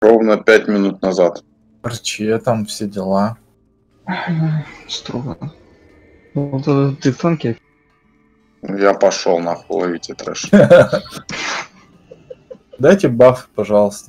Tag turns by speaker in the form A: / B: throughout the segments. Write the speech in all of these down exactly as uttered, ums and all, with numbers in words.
A: Ровно пять минут назад.
B: Арче, там все дела.
C: Строго. Ну, ты, ты в танке?
A: Я пошел нахуй, ловите трэш.
B: Дайте баф, пожалуйста.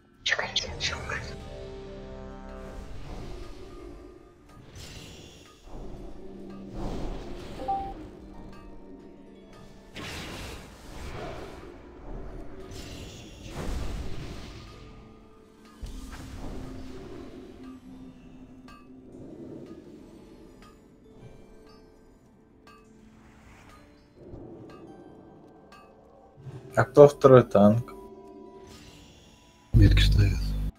B: А кто второй танк?
D: Метки ставят.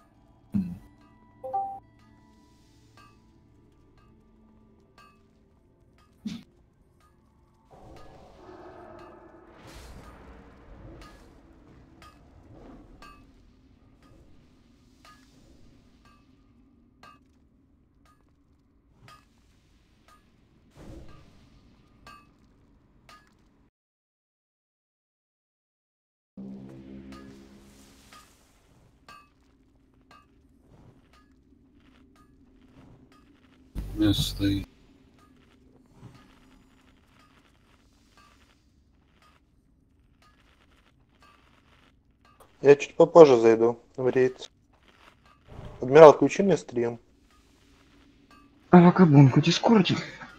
D: Мясо стоит.
E: Я чуть попозже зайду в рейд. Адмирал, включи мне стрим.
C: А вакабунку в дискорде.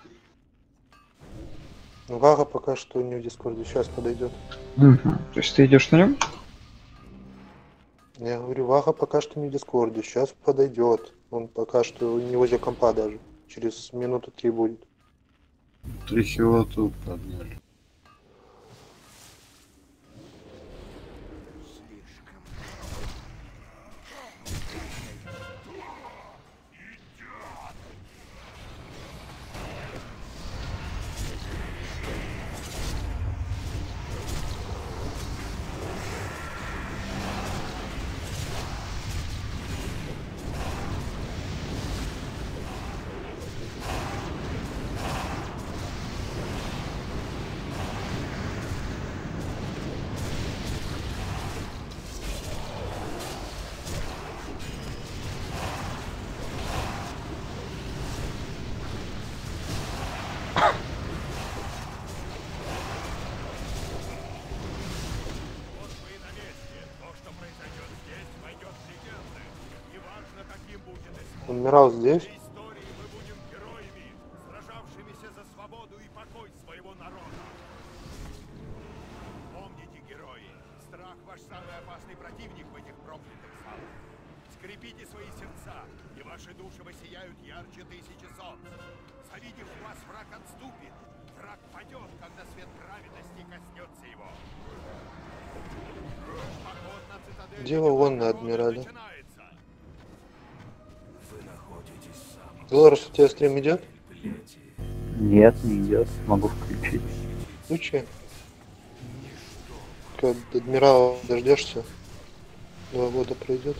E: Вага пока что не в дискорде, сейчас подойдет.
C: Угу. То есть ты идешь на нем?
E: Я говорю, Вага пока что не в дискорде, сейчас подойдет. Он пока что не возле компа даже. Через минуты три будет.
D: Три хила тут подняли.
E: Адмирал здесь?
F: Скрепите свои сердца, и ваши души воссияют ярче тысячи солнц. Завидев вас, враг отступит. Враг падет, когда свет праведности коснется его. Поход на цитадель.
E: Дело вон на адмирале. Долларус, у тебя стрим идет?
G: Нет, не идет. Могу включить.
E: Включи. Когда адмирала дождешься, два года пройдет.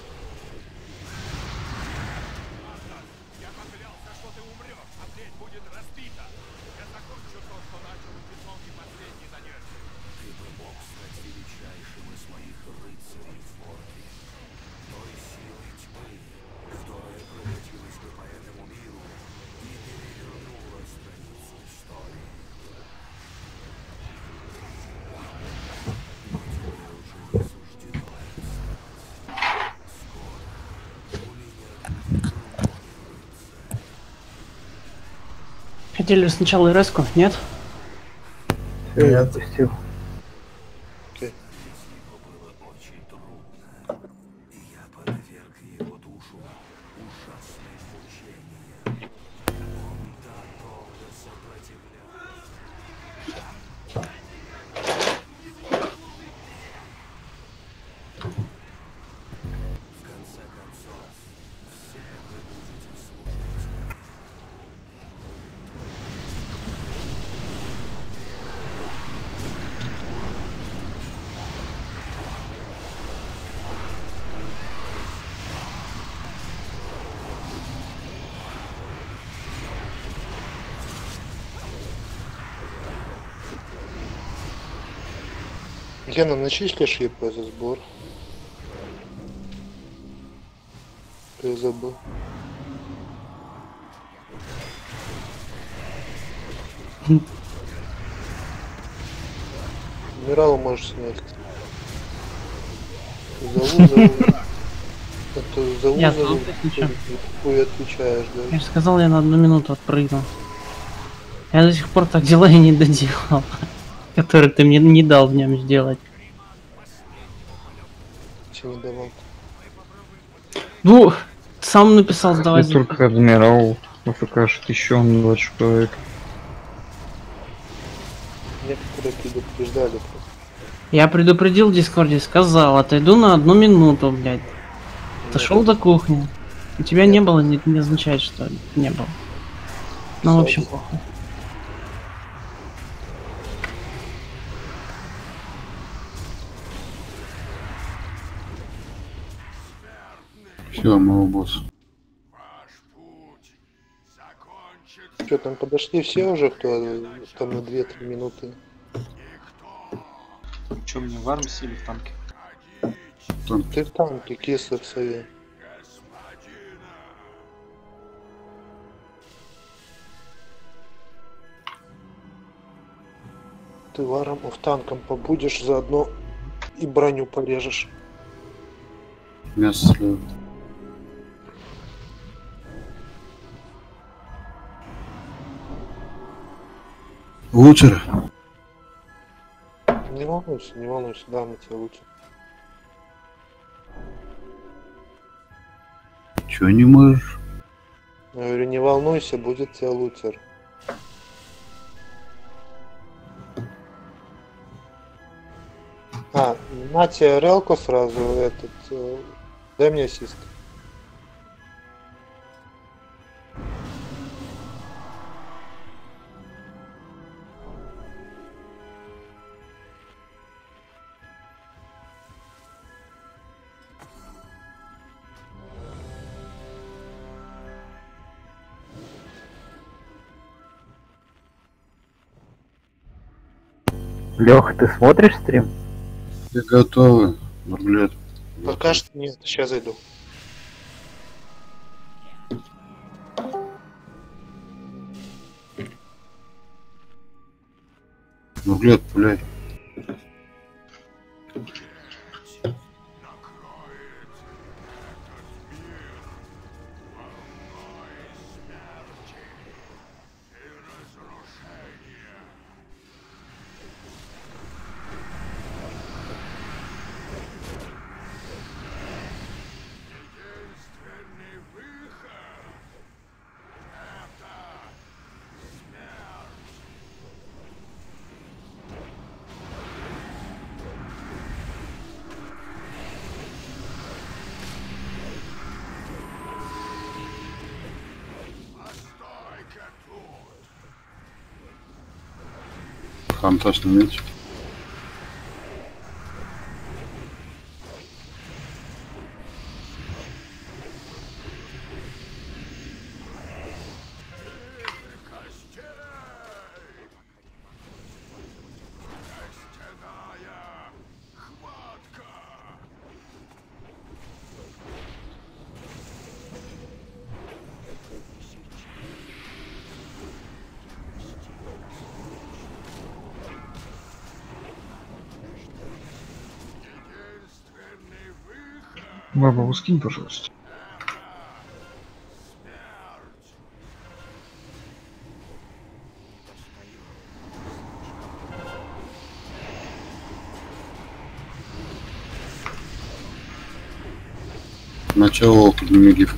H: Хотели сначала РС-ку, нет?
B: Нет.
G: Запустил.
E: Гена, начислишь ЕП за сбор? что я забыл. Адмирал можешь снять. Зову, зову. Это зову,
H: Я
E: зову.
H: тут, если чё.
E: Хуй отвечаешь,
H: Я
E: да?
H: же сказал, я на одну минуту отпрыгнул. Я до сих пор так дела и не доделал, который ты мне не дал в нем сделать.
E: Че не давал?
H: Ну, сам написал, сдавай.
C: Я только адмирал АФКшит еще он два человека.
E: Некоторые предупреждали просто.
H: Я предупредил в Дискорде, сказал, отойду на одну минуту, блядь. Дошел до кухни. У тебя не было, не, не означает, что не было. Ну, в общем, похуй.
D: Все, моего босса.
E: Что, там подошли все уже, кто там на две-три минуты?
I: Че, мне в армии или в танке?
E: Ты в танке, кисло в сове. Ты варом в танком побудешь, заодно и броню порежешь.
D: Мясо слева. Лучше.
E: Не волнуйся, не волнуйся, да, мы тебя лучше.
D: Чего не можешь?
E: Я говорю, не волнуйся, будет тебя лутер. А, на тебе релку сразу, этот, э, дай мне ассист.
G: Леха, ты смотришь стрим?
D: Я готовы. Блядь.
E: Пока что нет, сейчас зайду.
D: Ну, блядь, блядь. Фантастный меч.
C: Баба, скинь, пожалуйста.
D: Начало подними гифку.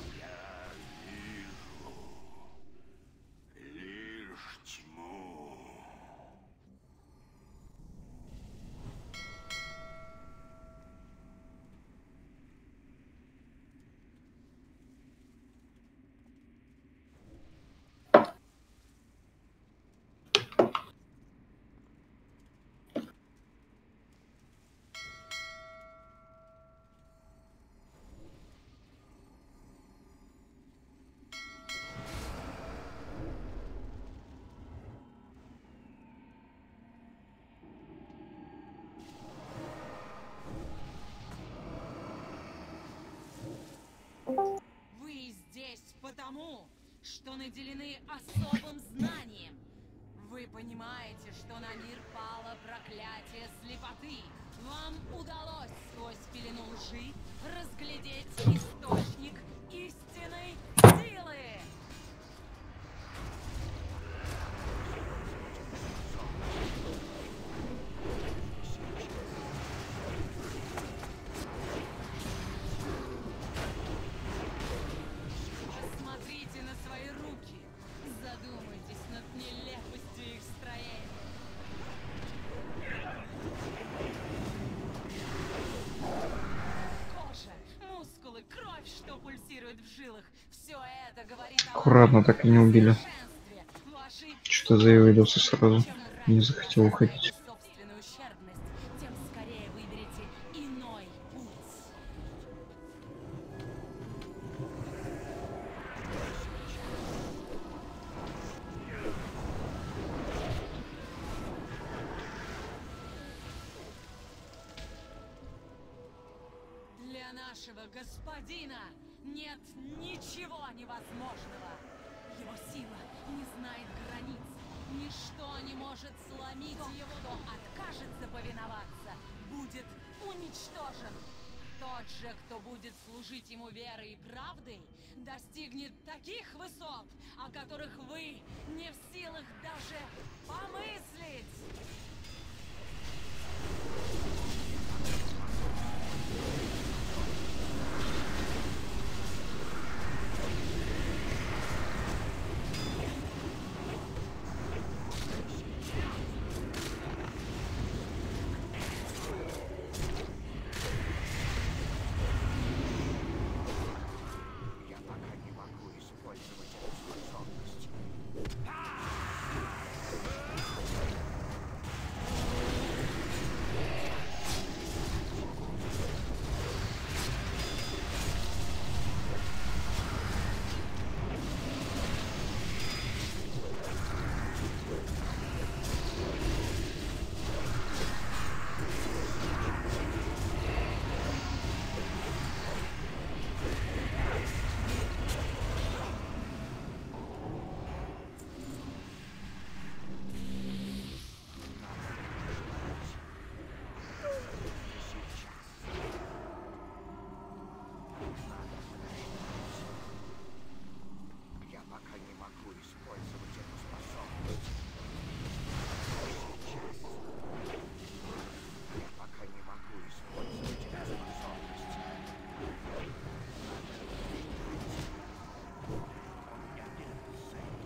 F: Лишь тьму.
J: что наделены особым знанием. Вы понимаете, что на мир пало проклятие слепоты. Вам удалось сквозь пелену лжи разглядеть источник истинной силы. Посмотрите на свои руки. Задумайтесь над нелепостью их строения. Кожа, мускулы, кровь, что пульсирует в жилах. Все это говорит о
C: Аккуратно, так и не убили.
J: совершенстве. Ваши
C: Что заявился сразу. Не захотел уходить.
J: собственную ущербность, тем скорее выберете иной путь. Для нашего господина нет ничего невозможного. Его сила не знает границ. Ничто не может сломить его. Кто откажется повиноваться, будет уничтожен. Тот же, кто будет служить ему верой и правдой, достигнет таких высот, о которых вы не в силах даже помыслить.
F: Я пока не могу использовать эту способность. Я пока не могу использовать эту способность. Сейчас. Я пока не могу использовать эту способность. У меня нет цели.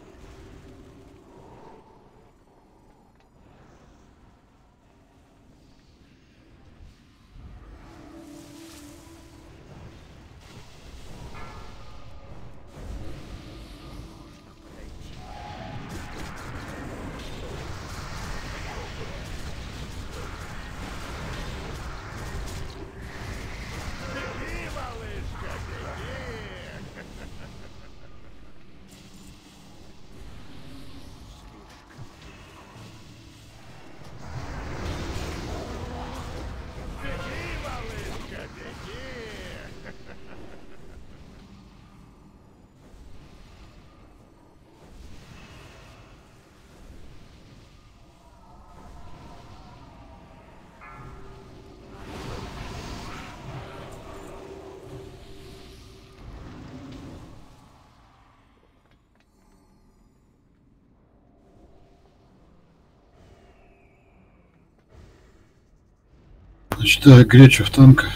D: Читаю гречу в танка.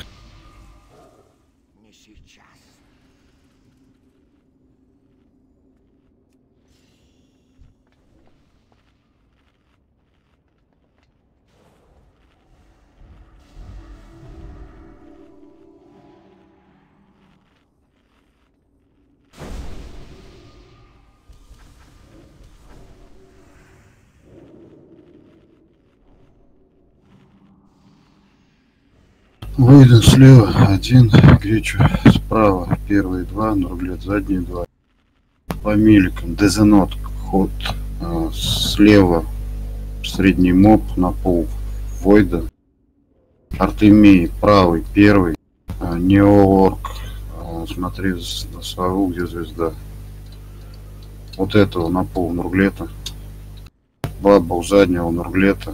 F: Не сейчас.
D: Войден слева один, Гречу справа, первые два, Нурглет задние два. По миликам, Дезенот, ход э, слева, средний моб на пол, Войден. Артемий, правый, первый, э, Неоорк, э, смотри на сову, где звезда. вот этого на пол Нурглета. Баба у заднего Нурглета.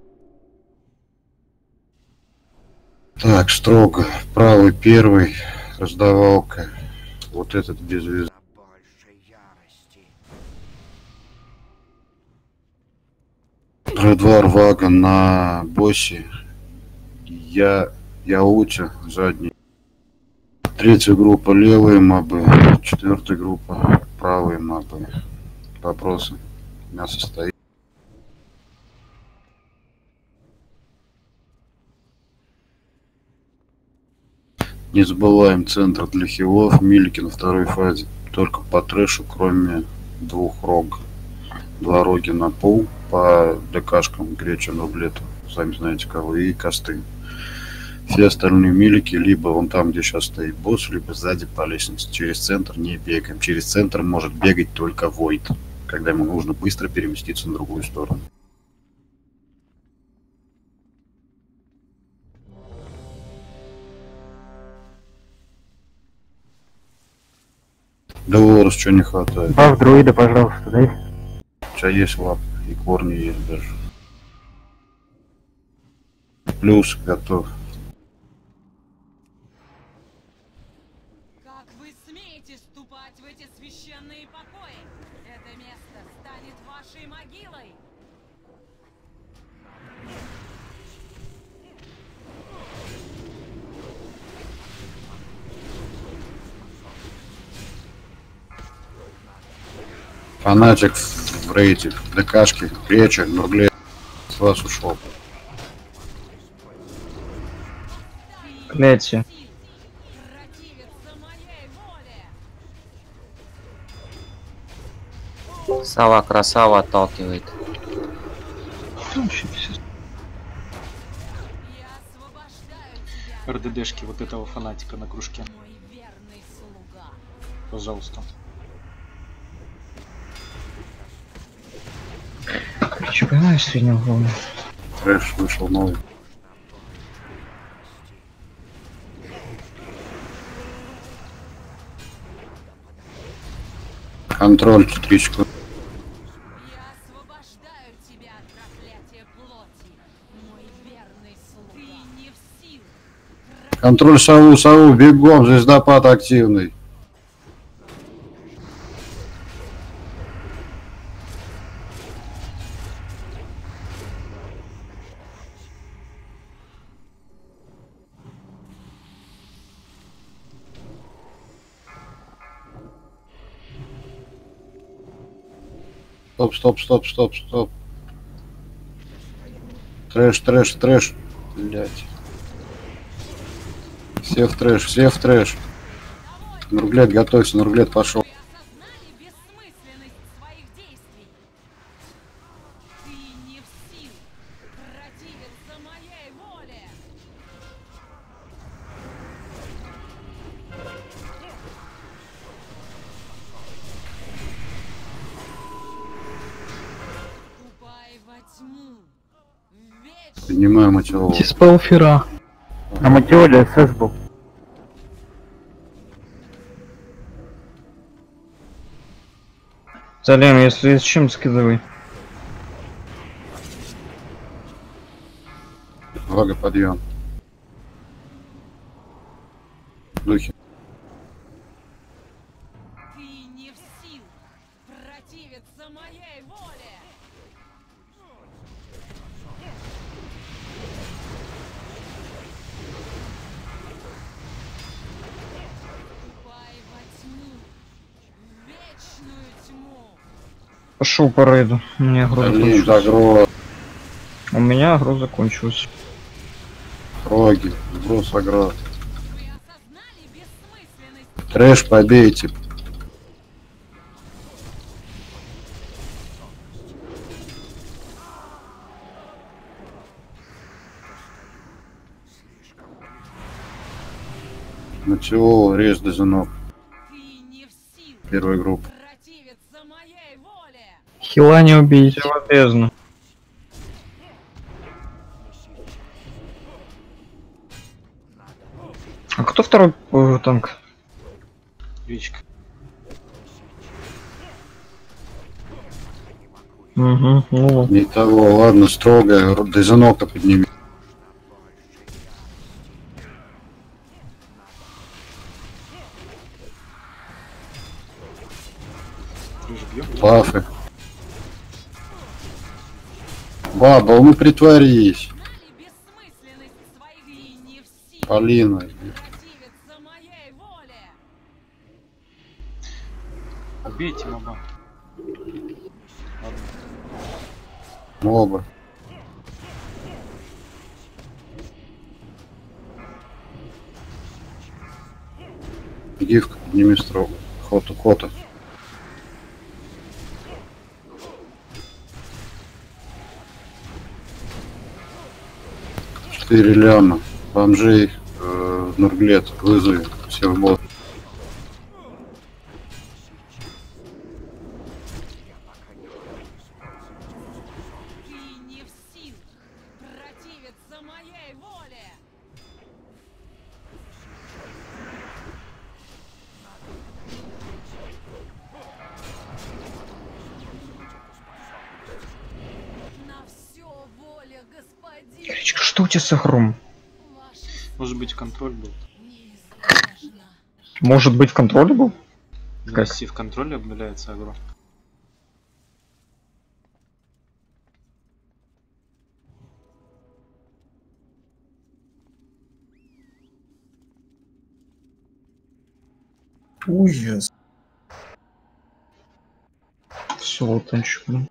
D: Так, строго. Правый первый. Раздавалка. Вот этот без визы. Редвар Вага на боссе. Я... Я Утя, задний. Третья группа левые мобы. Четвертая группа правые мобы. Вопросы. Мясо стоит. Не забываем центр для хилов. Милики на второй фазе. Только по трэшу, кроме двух рог. Два роги на пол. По ДКшкам Греча, Нурглету. Сами знаете кого. И косты. Все остальные милики либо вон там, где сейчас стоит босс, либо сзади по лестнице. Через центр не бегаем. Через центр может бегать только Войд, когда ему нужно быстро переместиться на другую сторону. Да Лорес, что не хватает?
G: Баф друида, пожалуйста, дай.
D: У тебя есть лап, и корни есть даже. Плюс готов.
J: В эти священные покои. Это место станет вашей могилой.
D: Фанатик в рейде, в ДКшке, Греча, Нурглет, с вас ушел.
C: Клятие.
K: Сава красава отталкивает.
I: РДДшки вот этого фанатика на кружке. Пожалуйста.
C: Короче, понимаешь, среднего главное.
D: Трэш вышел новый. Контроль четыречку.
J: Я освобождаю тебя от проклятия плоти, мой верный слуга. Ты не в силах.
D: Контроль сову, сову, бегом, звездопад активный. Стоп, стоп, стоп, стоп, стоп. Трэш, трэш, трэш. Блять. Все в трэш, все в трэш. Нурглет, готовься, Нурглет пошел.
J: Вы осознали бессмысленность своих действий? Ты не в силах противиться моей воле. Ступай во тьму. Вечно.
D: Поднимаю мотивол.
C: Диспел Фера.
G: А мотиволи СС был.
C: Салем, если с чем скидывай.
D: Вага, подъем. Духи.
J: Ты не в силах противиться моей воле. Ступай во тьму, в вечную тьму.
C: Пошел по рейду. У меня агро
D: Блин,
C: закончилось.
D: агро.
C: У меня агро закончилось.
D: Роги. Сброс агро.
J: Вы осознали бессмысленность?
D: Трэш побейте. Мотивол, рез до зенок.
J: Ты не в силах
D: Первая группа.
J: противиться моей воле.
C: Хила не убейте в бездну. А кто второй э, танк?
I: Речка.
C: Угу, ну.
D: Не того, ладно, строго, Дезанока подними. Бафы. Баба, ну притворись. Полина.
I: Убейте моба.
D: Моба. Гифка, подними строго. Хота, хота. Четыре ляма. Бомжей, э, Нурглет, вызови. Все в бот.
C: Гречка, что у тебя с агром?
I: Может быть, контроль был.
C: Может быть, в контроле был?
I: Да, если в контроле обнуляется агро.
B: Ужас.
C: Все, танчик, блин.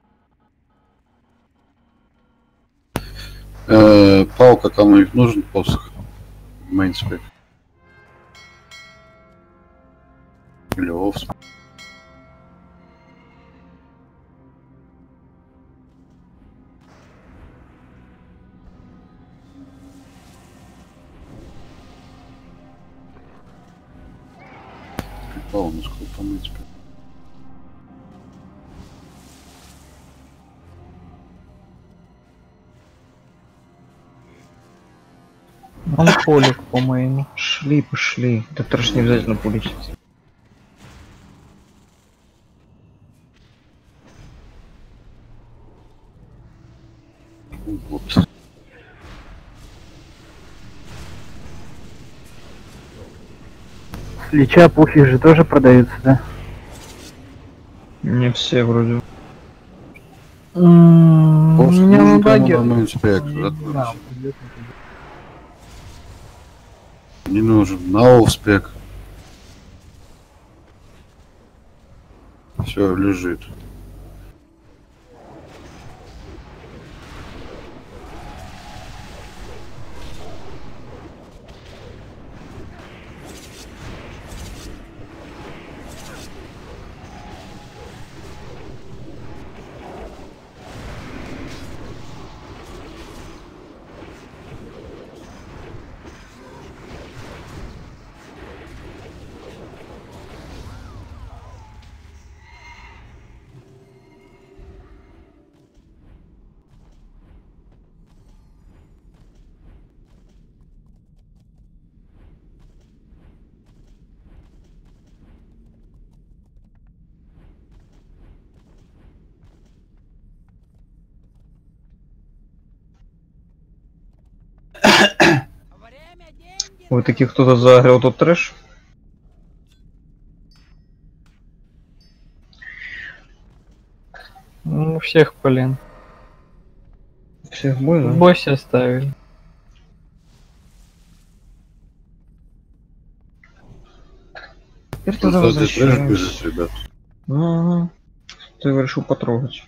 D: Э, палка кому-нибудь нужен посох? Мейнспек. Или овс. Припал на сколько по мейнспеку.
C: Он полик, по-моему. Шли, пошли. Это же не обязательно полечить.
D: Вот.
G: Лича, пухи же тоже продаются, да?
C: Не все вроде.
G: У меня на баге.
D: Не нужен. На офспек. Все, лежит.
C: Вот таких кто-то загрел тот трэш.
L: Ну, всех, блин.
C: Всех бой, да?
L: Боссе оставили.
C: Теперь туда возвращаемся.
D: Ребят.
C: Ага. Ты решил потрогать.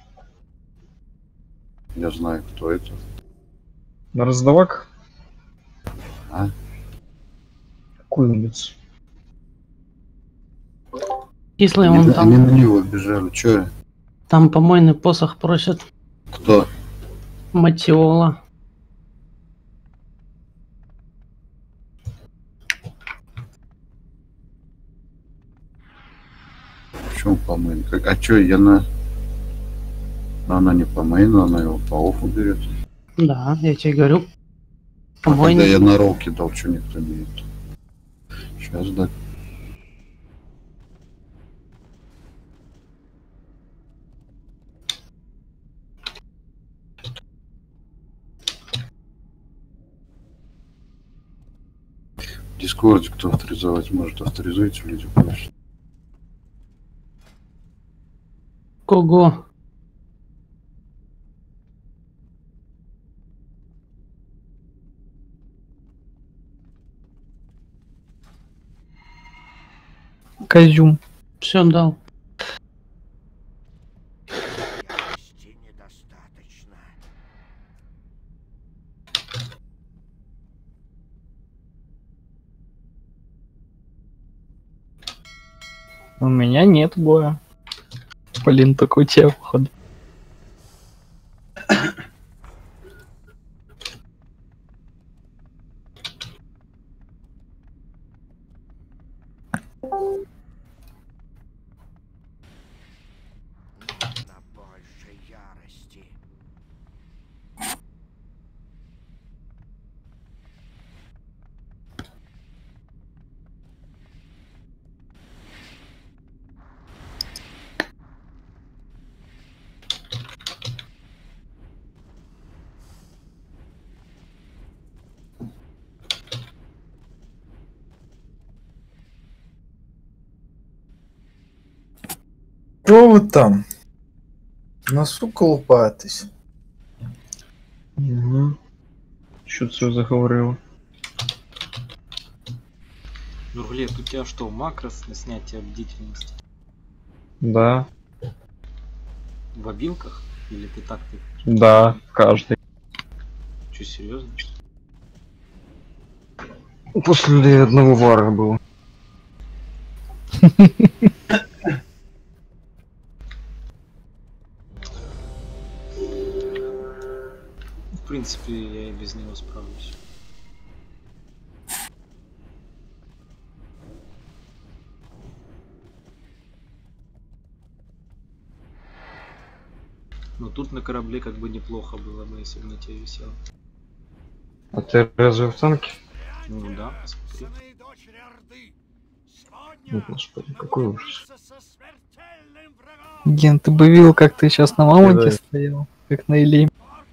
D: Я знаю, кто это.
C: На раздавак?
D: А?
C: Какой улиц?
H: Кислый
D: Они,
H: он
D: они
H: там.
D: на него бежали. Че?
H: Там помойный посох просят.
D: Кто?
H: Матиола.
D: Почему по мейну? Как- А чё, я на... Но она не по мейну, она его по офу берет.
H: Да, я тебе говорю.
D: А когда
H: Помойный.
D: я на ролл кидал, что никто не это. Сейчас, да. В Дискорде кто авторизовать может, авторизуйте, люди просят.
H: Кого?
L: Козюм.
H: Все дал.
L: У меня нет боя. Блин, такой тебе походу.
B: Что вы там? Носу колупаетесь?
C: Угу. Что все заговорило?
I: Нурглеб, у тебя что, макрос на снятие бдительности?
C: Да.
I: В обилках? Или ты так ты?
C: Да, каждый.
I: Че, серьезно?
C: После одного вара было.
I: В принципе, я и без него справлюсь. Но тут на корабле как бы неплохо было бы, если бы на тебе висел.
C: А ты разве в танке?
I: Ну да, посмотри.
C: О, господи, какой ужас. Ген, ты бы видел, как ты сейчас на мамонте стоял, как на Илиме.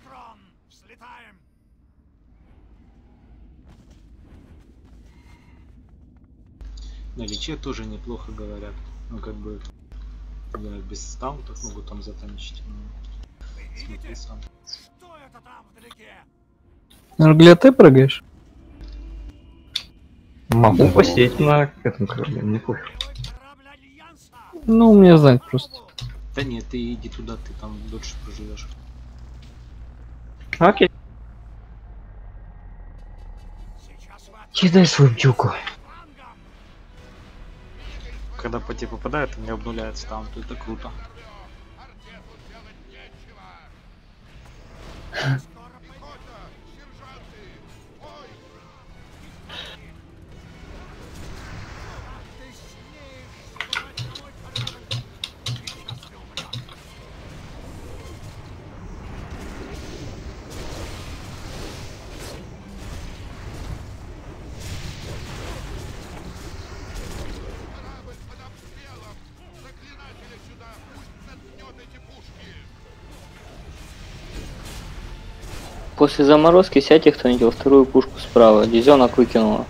I: На Личе тоже неплохо говорят. Ну как бы я без стаунтов могу там затанчить. Но... Смотри сам.
L: Нурглеб, ты прыгаешь? Могу посидеть на этом корабле, не пофиг. Ну, мне знать просто.
I: Да нет, ты иди туда, ты там дольше проживешь.
L: Окей. Кидай свою бдюку.
I: Когда по тебе попадает, у меня обнуляется там, то это круто.
M: После заморозки сядьте кто-нибудь во вторую пушку справа. Дизенок выкинула.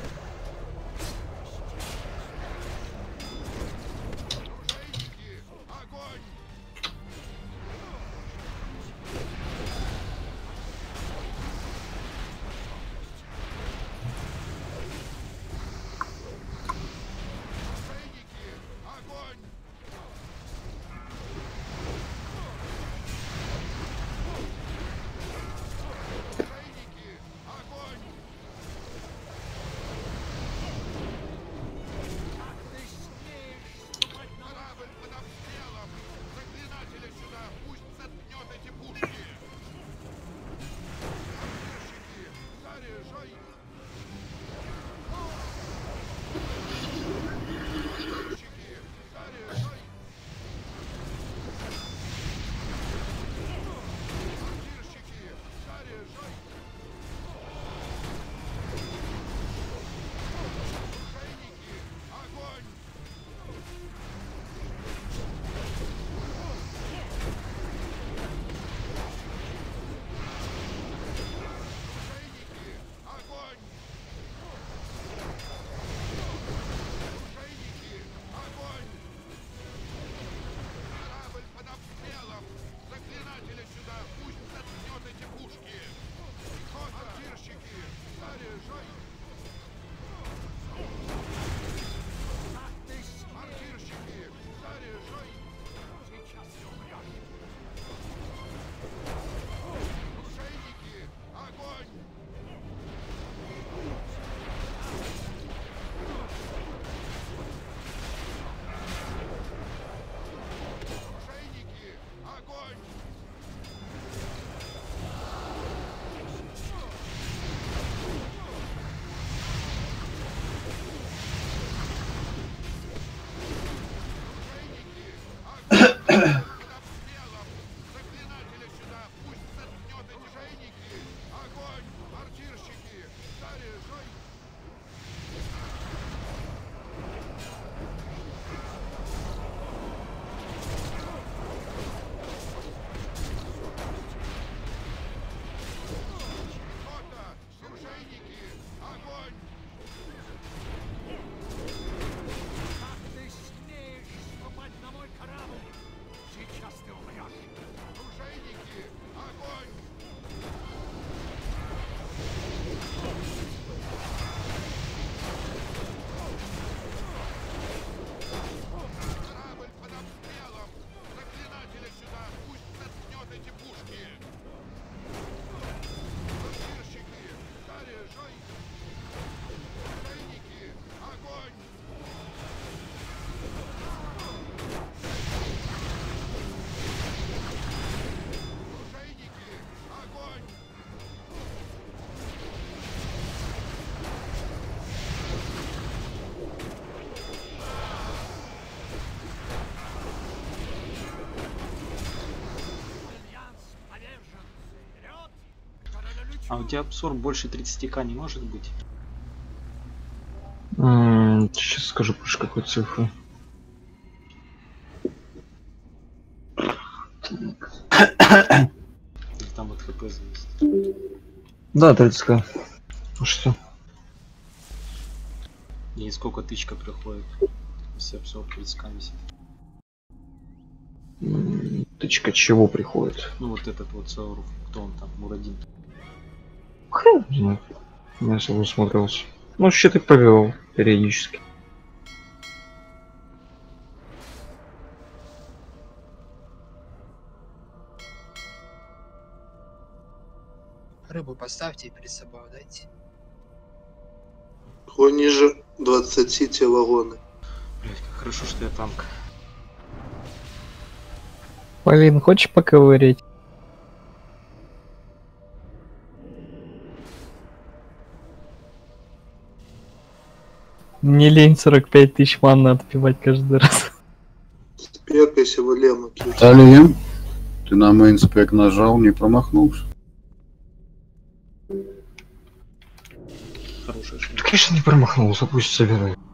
I: А у тебя обзор больше тридцати ка не может быть?
L: М, Сейчас скажу, больше какой цифры.
I: Там вот хп зависит.
L: Да, тридцать ка. А что?
I: И сколько тычка приходит, если обзор тридцать ка висит.
L: М, Тычка чего приходит?
I: Ну вот этот вот Сауров, кто он там, Мурадин.
L: Хм, не знаю. Я особо не смотрелся. Ну, щиты повел периодически.
N: Рыбу поставьте и перед собой дайте.
E: Ниже двадцати те вагоны.
I: Блять, как хорошо, что я танк.
C: Полин, хочешь поковырять? Не лень сорок пять тысяч манны отпивать каждый раз.
E: Спекайся, Валема.
D: Алием, ты на мейнспек нажал, не промахнулся.
I: Хорошая шутка.
L: Конечно, не промахнулся, пусть собирает.